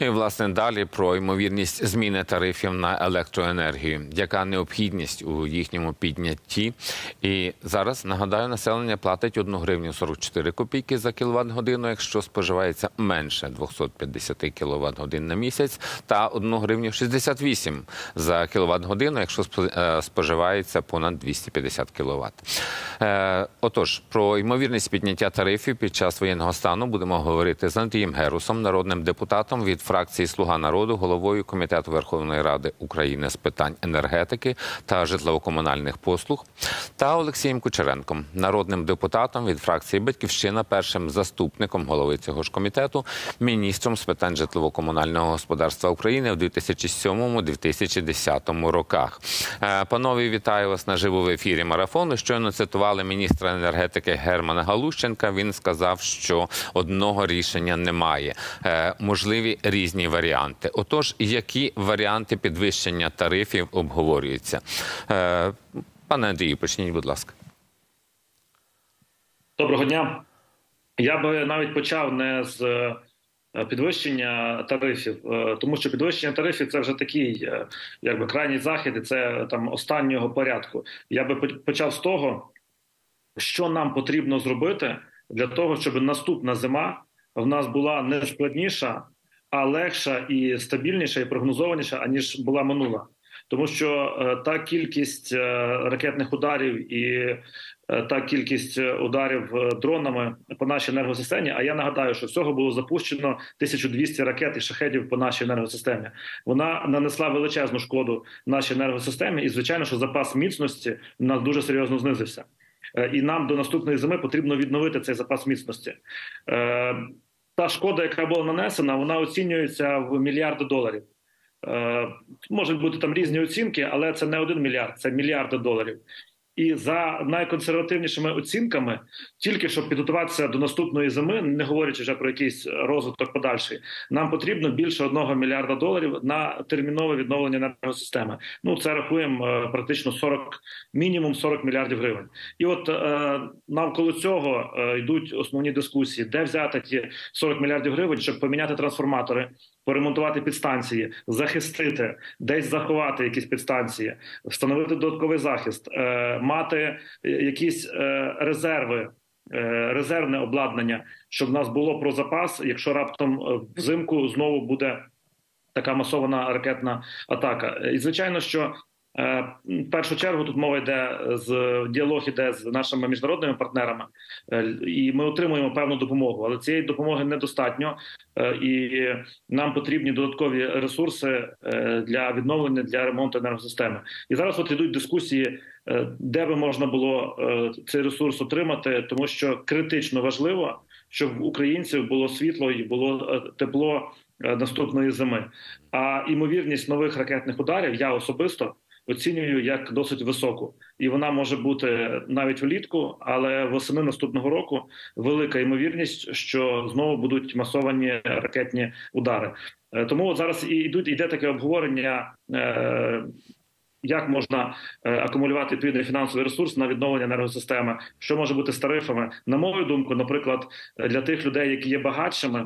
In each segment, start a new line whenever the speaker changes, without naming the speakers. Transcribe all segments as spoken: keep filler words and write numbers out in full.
І, власне, далі про ймовірність зміни тарифів на електроенергію. Яка необхідність у їхньому піднятті? І зараз, нагадаю, населення платить одну гривню сорок чотири копійки за кіловат-годину, якщо споживається менше двохсот п'ятдесят кіловат-годин на місяць, та одну гривню шістдесят вісім за кіловат-годину, якщо споживається понад двісті п'ятдесят кіловат. Отож, про ймовірність підняття тарифів під час воєнного стану будемо говорити з Андрієм Герусом, народним депутатом від фракції «Слуга народу», головою Комітету Верховної Ради України з питань енергетики та житлово-комунальних послуг, та Олексієм Кучеренком, народним депутатом від фракції «Батьківщина», першим заступником голови цього ж комітету, міністром з питань житлово-комунального господарства України в дві тисячі сьомому - дві тисячі десятому роках. Панове, вітаю вас наживо в ефірі марафону. Щойно цитували міністра енергетики Германа Галущенка. Він сказав, що одного рішення немає. Можливі різні варіанти. Отож, які варіанти підвищення тарифів обговорюються? Пане Андрію, почніть, будь ласка.
Доброго дня. Я би навіть почав не з підвищення тарифів, тому що підвищення тарифів – це вже такий, якби, крайній захід, і це там останнього порядку. Я би почав з того, що нам потрібно зробити для того, щоб наступна зима в нас була не складніша, а легша і стабільніша, і прогнозованіша, аніж була минула. Тому що е, та кількість е, ракетних ударів і е, та кількість ударів е, дронами по нашій енергосистемі, а я нагадаю, що всього було запущено тисяча двісті ракет і шахедів по нашій енергосистемі. Вона нанесла величезну шкоду нашій енергосистемі і, звичайно, що запас міцності у нас дуже серйозно знизився. Е, і нам до наступної зими потрібно відновити цей запас міцності. Е, та шкода, яка була нанесена, вона оцінюється в мільярди доларів. Е, можуть бути там різні оцінки, але це не один мільярд, це мільярди доларів. І за найконсервативнішими оцінками, тільки щоб підготуватися до наступної зими, не говорячи вже про якийсь розвиток подальший, нам потрібно більше одного мільярда доларів на термінове відновлення енергосистеми. Ну, це рахуємо практично сорок, мінімум сорок мільярдів гривень. І от е, навколо цього е, йдуть основні дискусії, де взяти ті сорок мільярдів гривень, щоб поміняти трансформатори, поремонтувати підстанції, захистити, десь заховати якісь підстанції, встановити додатковий захист, е, мати якісь е, резерви, е, резервне обладнання, щоб в нас було про запас, якщо раптом взимку знову буде така масована ракетна атака. І, звичайно, що в першу чергу тут мова йде, з діалог іде з нашими міжнародними партнерами, і ми отримуємо певну допомогу, але цієї допомоги недостатньо, і нам потрібні додаткові ресурси для відновлення, для ремонту енергосистеми. І зараз от йдуть дискусії, де би можна було цей ресурс отримати, тому що критично важливо, щоб в українців було світло і було тепло наступної зими. А ймовірність нових ракетних ударів я особисто оцінюю як досить високу. І вона може бути навіть влітку, але восени наступного року велика ймовірність, що знову будуть масовані ракетні удари. Тому от зараз і йдуть, йде таке обговорення, е, як можна акумулювати відповідний фінансовий ресурс на відновлення енергосистеми, що може бути з тарифами. На мою думку, наприклад, для тих людей, які є багатшими,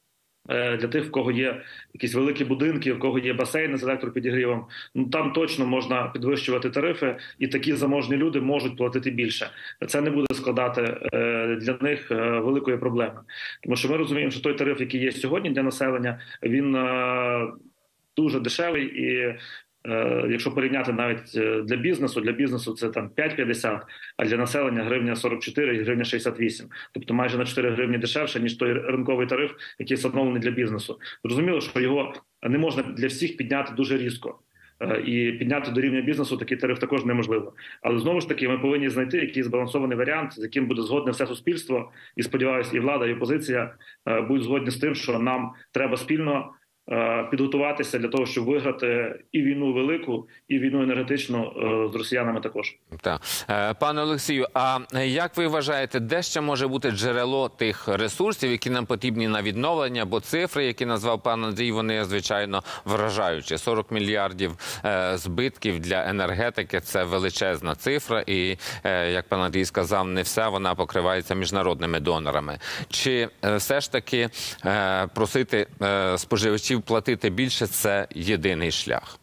для тих, в кого є якісь великі будинки, в кого є басейни з електропідігрівом, ну там точно можна підвищувати тарифи, і такі заможні люди можуть платити більше. Це не буде складати е, для них е, великої проблеми. Тому що ми розуміємо, що той тариф, який є сьогодні для населення, він е, дуже дешевий і якщо порівняти навіть для бізнесу, для бізнесу це там п'ять п'ятдесят, а для населення гривня сорок чотири і гривня шістдесят вісім. Тобто майже на чотири гривні дешевше, ніж той ринковий тариф, який встановлений для бізнесу. Зрозуміло, що його не можна для всіх підняти дуже різко. І підняти до рівня бізнесу такий тариф також неможливо. Але знову ж таки ми повинні знайти якийсь збалансований варіант, з яким буде згодне все суспільство. І сподіваюся, і влада, і опозиція будуть згодні з тим, що нам треба спільно підготуватися для того, щоб виграти і війну велику, і війну енергетичну з росіянами також.
Так. Пане Олексію, а як ви вважаєте, де ще може бути джерело тих ресурсів, які нам потрібні на відновлення? Бо цифри, які назвав пан Андрій, вони, звичайно, вражаючі. сорок мільярдів збитків для енергетики – це величезна цифра. І, як пан Андрій сказав, не вся вона покривається міжнародними донорами. Чи все ж таки просити споживачів споживачів платити більше – це єдиний шлях?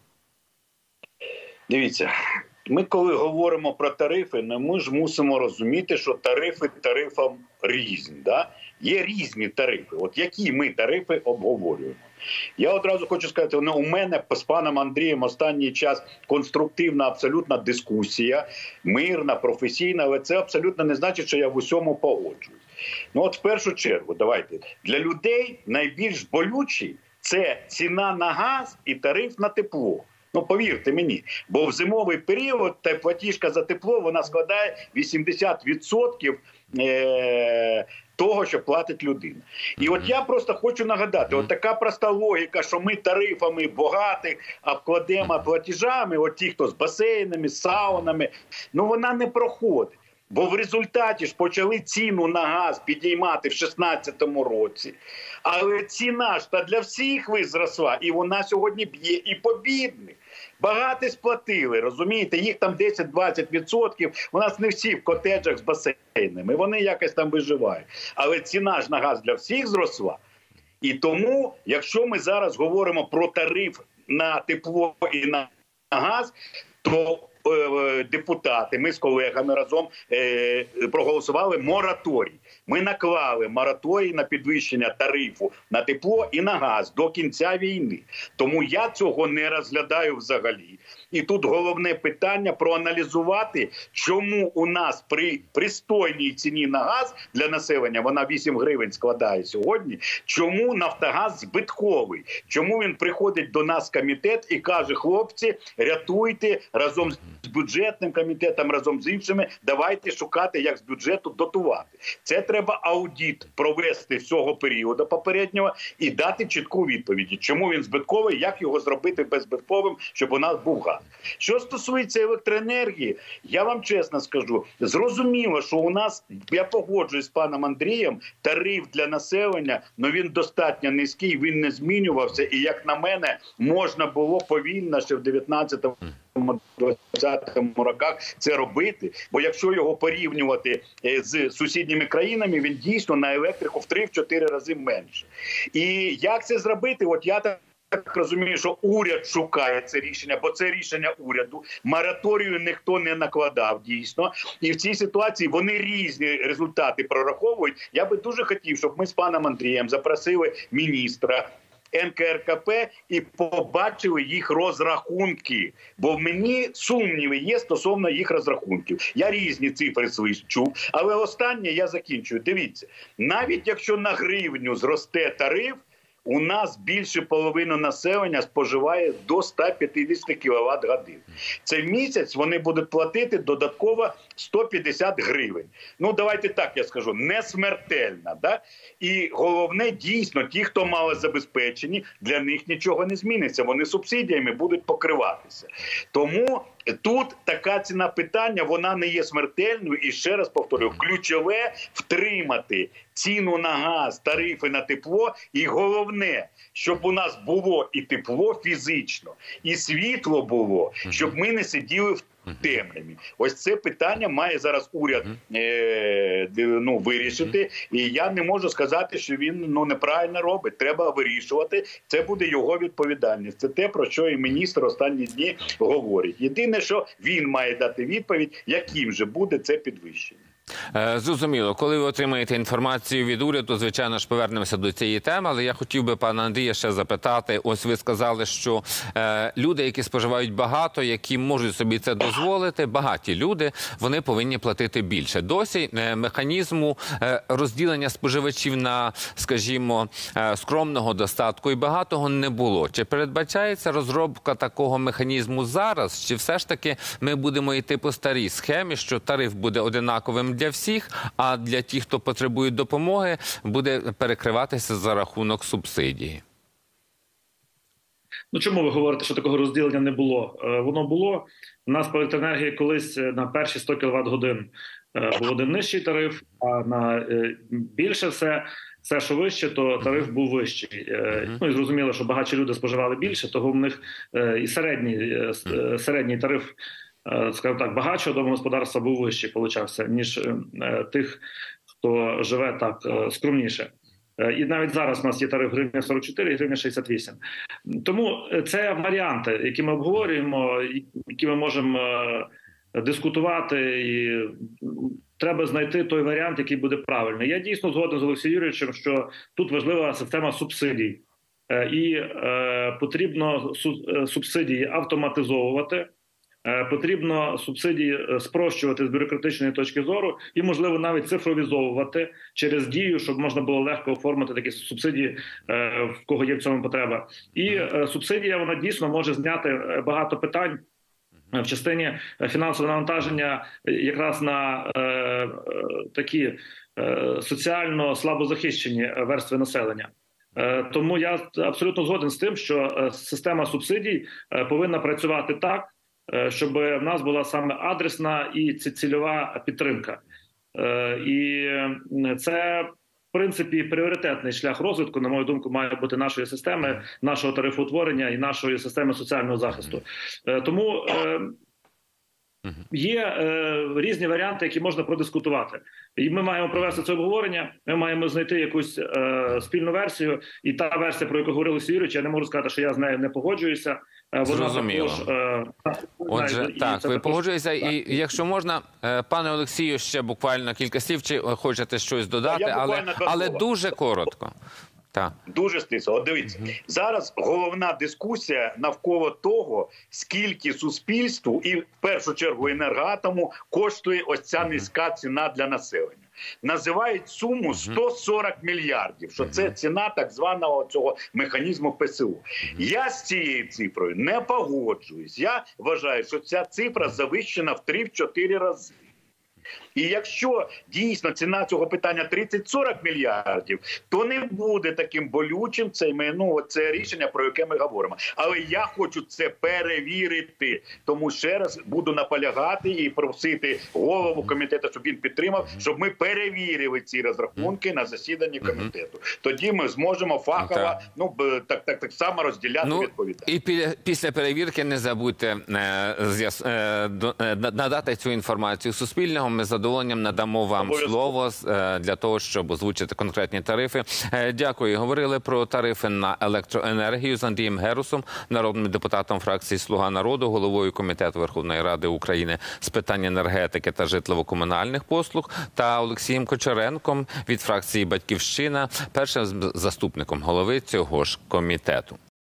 Дивіться, ми коли говоримо про тарифи, ми ж мусимо розуміти, що тарифи тарифам різні. Да? Є різні тарифи. От які ми тарифи обговорюємо? Я одразу хочу сказати, ну, у мене з паном Андрієм останній час конструктивна абсолютна дискусія, мирна, професійна, але це абсолютно не значить, що я в усьому погоджуюсь. Ну от в першу чергу, давайте, для людей найбільш болючі – це ціна на газ і тариф на тепло. Ну, повірте мені, бо в зимовий період та платіжка за тепло, вона складає вісімдесят відсотків е- того, що платить людина. І от я просто хочу нагадати, от така проста логіка, що ми тарифами багатих обкладемо платежами, от ті, хто з басейнами, з саунами, ну вона не проходить. Бо в результаті ж почали ціну на газ підіймати в шістнадцятому році. Але ціна ж та для всіх визросла, і вона сьогодні б'є і по бідних. Багато сплатили, розумієте, їх там десять-двадцять відсотків, у нас не всі в котеджах з басейнами, вони якось там виживають. Але ціна ж на газ для всіх зросла. І тому, якщо ми зараз говоримо про тариф на тепло і на газ, то депутати, ми з колегами разом е, проголосували мораторій. Ми наклали мораторій на підвищення тарифу на тепло і на газ до кінця війни. Тому я цього не розглядаю взагалі. І тут головне питання проаналізувати, чому у нас при пристойній ціні на газ для населення, вона вісім гривень складає сьогодні, чому Нафтогаз збитковий? Чому він приходить до нас в комітет і каже, хлопці, рятуйте разом з бюджетним комітетом, разом з іншими, давайте шукати, як з бюджету дотувати. Це треба аудит провести всього періоду попереднього і дати чітку відповідь, чому він збитковий, як його зробити беззбитковим, щоб у нас був газ. Що стосується електроенергії, я вам чесно скажу, зрозуміло, що у нас, я погоджуюсь з паном Андрієм, тариф для населення, но він достатньо низький, він не змінювався, і, як на мене, можна було повільно ще в дев'ятнадцятому двадцятому роках це робити, бо якщо його порівнювати з сусідніми країнами, він дійсно на електрику в три-чотири рази менше. І як це зробити? От я так Так розумію, що уряд шукає це рішення, бо це рішення уряду. Мораторію ніхто не накладав, дійсно. І в цій ситуації вони різні результати прораховують. Я би дуже хотів, щоб ми з паном Андрієм запросили міністра ен ка ер ка пе і побачили їх розрахунки. Бо в мені сумніви є стосовно їх розрахунків. Я різні цифри чув, але останнє я закінчую. Дивіться, навіть якщо на гривню зросте тариф, у нас більше половини населення споживає до ста п'ятдесят кіловат годин. Це місяць вони будуть платити додатково сто п'ятдесят гривень. Ну, давайте так я скажу, не смертельно. Да? І головне, дійсно, ті, хто малозабезпечені, для них нічого не зміниться. Вони субсидіями будуть покриватися. Тому тут така ціна питання, вона не є смертельною. І ще раз повторюю, ключове – втримати ціну на газ, тарифи на тепло. І головне, щоб у нас було і тепло фізично, і світло було, щоб ми не сиділи в темряві. Ось це питання має зараз уряд е, ну, вирішити. І я не можу сказати, що він ну, неправильно робить. Треба вирішувати. Це буде його відповідальність. Це те, про що і міністр останні дні говорить. Єдине, що він має дати відповідь, яким же буде це підвищення.
Зрозуміло. Коли ви отримаєте інформацію від уряду, звичайно ж повернемося до цієї теми, але я хотів би пана Андрія ще запитати. Ось ви сказали, що е, люди, які споживають багато, які можуть собі це дозволити, багаті люди, вони повинні платити більше. Досі е, механізму е, розділення споживачів на, скажімо, е, скромного достатку і багатого не було. Чи передбачається розробка такого механізму зараз, чи все ж таки ми будемо йти по старій схемі, що тариф буде одинаковим для всіх, а для тих, хто потребує допомоги, буде перекриватися за рахунок субсидії?
Ну, чому ви говорите, що такого розділення не було? Воно було. У нас по електроенергії колись на перші сто кіловат годин був один нижчий тариф, а на більше все, все, що вище, то тариф був вищий. Uh-huh. Ну і зрозуміло, що багатші люди споживали більше, того в них і середній, середній тариф, скажімо так, багатшого домогосподарства був вищий, получався, ніж е, тих, хто живе так е, скромніше. І навіть зараз у нас є тариф гривня сорок чотири і гривня шістдесят вісім. Тому це варіанти, які ми обговорюємо, які ми можемо дискутувати, і треба знайти той варіант, який буде правильний. Я дійсно згоден з Олексієм Юрійовичем, що тут важлива система субсидій. І е, потрібно субсидії автоматизовувати, е, потрібно субсидії спрощувати з бюрократичної точки зору і, можливо, навіть цифровізовувати через Дію, щоб можна було легко оформити такі субсидії, е, в кого є в цьому потреба. І е, субсидія, вона дійсно може зняти багато питань в частині фінансового навантаження якраз на е, е, такі е, соціально слабозахищені верстви населення. Тому я абсолютно згоден з тим, що система субсидій повинна працювати так, щоб в нас була саме адресна і цільова підтримка. І це, в принципі, пріоритетний шлях розвитку, на мою думку, має бути нашої системи, нашого тарифоутворення і нашої системи соціального захисту. Тому є е, різні варіанти, які можна продискутувати. І ми маємо провести це обговорення, ми маємо знайти якусь е, спільну версію. І та версія, про яку говорив Олексій Юрійович, я не можу сказати, що я з нею не погоджуюся. Вона
Зрозуміло.
також, е,
Отже,
і
так, ви
також...
погоджуєтеся. І якщо можна, пане Олексію, ще буквально кілька слів, чи хочете щось додати, але, але дуже коротко. Так.
Дуже стисло. От дивіться, угу. Зараз головна дискусія навколо того, скільки суспільству і в першу чергу енергоатому коштує ось ця низька ціна для населення. Називають суму сто сорок мільярдів, що це ціна так званого цього механізму Пе Се У. Я з цією цифрою не погоджуюсь. Я вважаю, що ця цифра завищена в три-чотири рази. І якщо дійсно ціна цього питання тридцять-сорок мільярдів, то не буде таким болючим це, ну, це рішення, про яке ми говоримо. Але я хочу це перевірити. Тому ще раз буду наполягати і просити голову комітету, щоб він підтримав, щоб ми перевірили ці розрахунки на засіданні комітету. Тоді ми зможемо фахово, ну, так, так, так само розділяти ну, відповідальність.
І після перевірки не забудьте е, е, надати цю інформацію Суспільного. Ми з задоволенням надамо вам слово для того, щоб озвучити конкретні тарифи. Дякую. Говорили про тарифи на електроенергію з Андрієм Герусом, народним депутатом фракції «Слуга народу», головою Комітету Верховної Ради України з питань енергетики та житлово-комунальних послуг, та Олексієм Кочеренком від фракції «Батьківщина», першим заступником голови цього ж комітету.